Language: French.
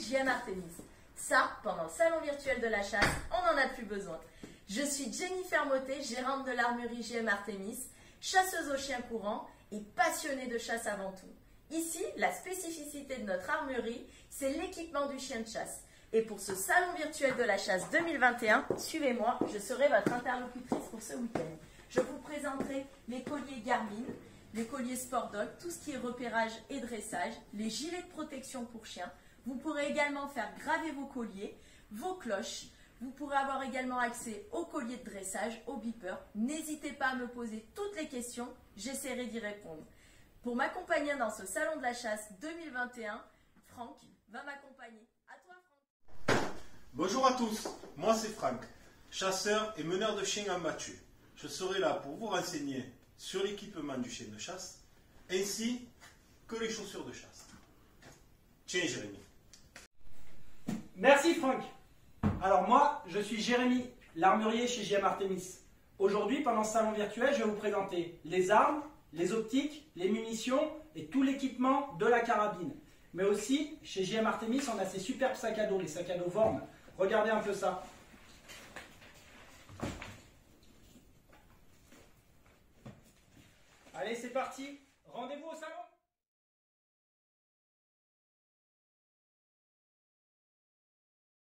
JM Artemis. Ça, pendant le salon virtuel de la chasse, on n'en a plus besoin. Je suis Jennifer Mottet, gérante de l'armurerie JM Artemis, chasseuse au chien courant et passionnée de chasse avant tout. Ici, la spécificité de notre armurerie, c'est l'équipement du chien de chasse. Et pour ce salon virtuel de la chasse 2021, suivez-moi, je serai votre interlocutrice pour ce week-end. Je vous présenterai les colliers Garmin, les colliers Sport Dog, tout ce qui est repérage et dressage, les gilets de protection pour chiens. Vous pourrez également faire graver vos colliers, vos cloches. Vous pourrez avoir également accès aux colliers de dressage, aux beepers. N'hésitez pas à me poser toutes les questions, j'essaierai d'y répondre. Pour m'accompagner dans ce salon de la chasse 2021, Franck va m'accompagner. À toi, Franck. Bonjour à tous, moi c'est Franck, chasseur et meneur de chiens en Mathieu. Je serai là pour vous renseigner sur l'équipement du chien de chasse, ainsi que les chaussures de chasse. Tiens Jérémy. Merci Franck. Alors moi, je suis Jérémy, l'armurier chez JM Artemis. Aujourd'hui, pendant ce salon virtuel, je vais vous présenter les armes, les optiques, les munitions et tout l'équipement de la carabine. Mais aussi, chez JM Artemis, on a ces superbes sacs à dos, les sacs à dos Vorn. Regardez un peu ça. Allez, c'est parti. Rendez-vous au salon.